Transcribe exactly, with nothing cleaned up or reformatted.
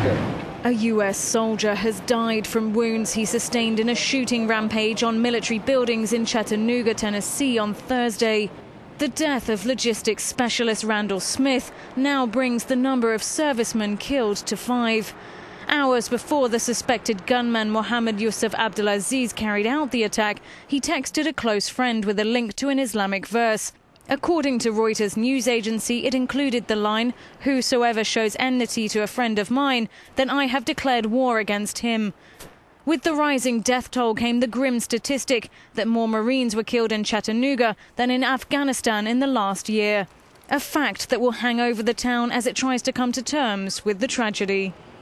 A U S soldier has died from wounds he sustained in a shooting rampage on military buildings in Chattanooga, Tennessee on Thursday. The death of logistics specialist Randall Smith now brings the number of servicemen killed to five. Hours before the suspected gunman Mohammed Yusuf Abdulaziz carried out the attack, he texted a close friend with a link to an Islamic verse. According to Reuters news agency, it included the line, "Whosoever shows enmity to a friend of mine, then I have declared war against him." With the rising death toll came the grim statistic that more Marines were killed in Chattanooga than in Afghanistan in the last year. A fact that will hang over the town as it tries to come to terms with the tragedy.